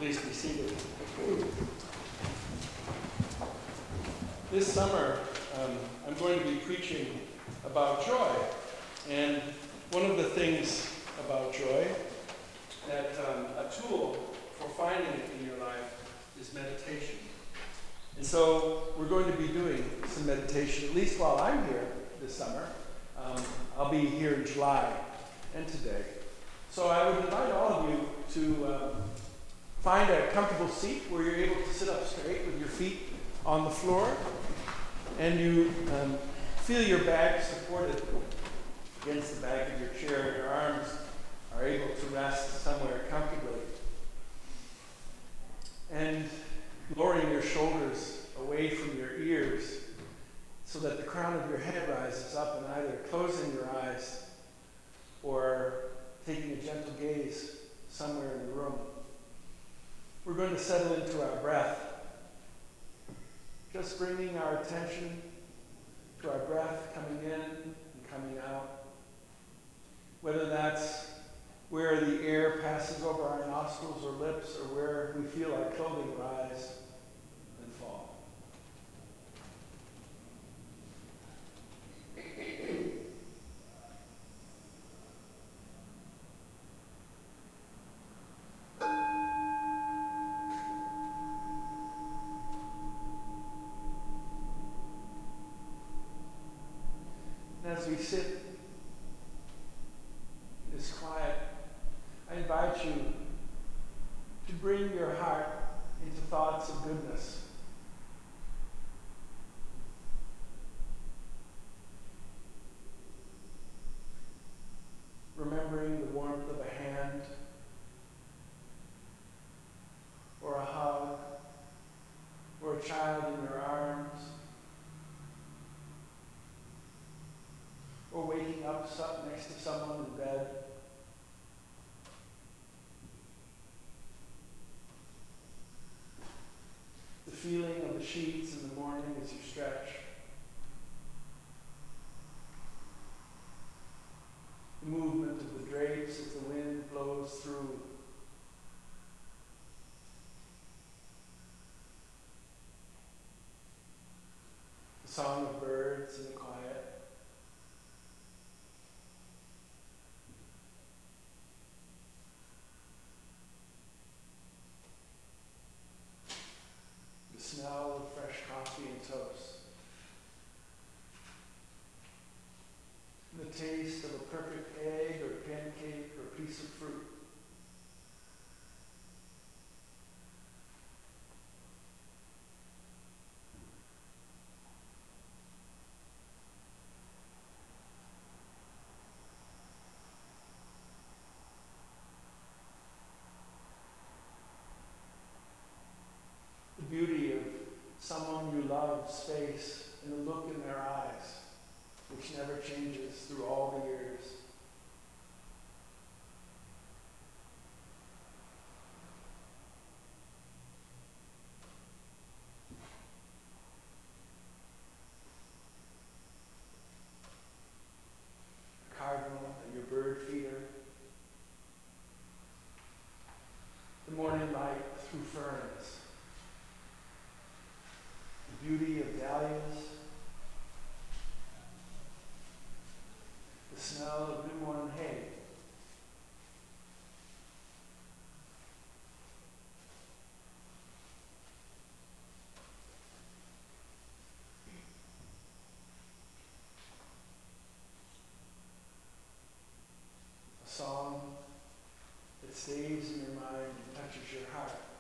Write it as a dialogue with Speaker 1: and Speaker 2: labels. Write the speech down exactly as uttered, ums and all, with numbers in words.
Speaker 1: Please be seated. This summer, um, I'm going to be preaching about joy. And one of the things about joy, that um, a tool for finding it in your life is meditation. And so we're going to be doing some meditation, at least while I'm here this summer. Um, I'll be here in July and today. So I would invite all of you to um, find a comfortable seat where you're able to sit up straight with your feet on the floor, and you um, feel your back supported against the back of your chair. Your arms are able to rest somewhere comfortably. And lowering your shoulders away from your ears so that the crown of your head rises up, and either closing your eyes or taking a gentle gaze somewhere in the room. We're going to settle into our breath, just bringing our attention to our breath coming in and coming out, whether that's where the air passes over our nostrils or lips, or where we feel our clothing rise and fall. And as we sit in this quiet, I invite you to bring your heart into thoughts of goodness. Remembering the warmth of a hand, or a hug, or a child in your arms, or waking up next to someone in bed. The feeling of the sheets in the morning as you stretch. The movement of the drapes as the wind blows through. The song of birds in the quiet. The smell of fresh coffee and toast. And the taste of a perfect egg or pancake or piece of fruit. The beauty of someone you love's face and the look in their eyes, which never changes through all the years. A cardinal and your bird feeder. The morning light through ferns. The beauty of dahlias. The smell of newborn hay. A song that stays in your mind and touches your heart.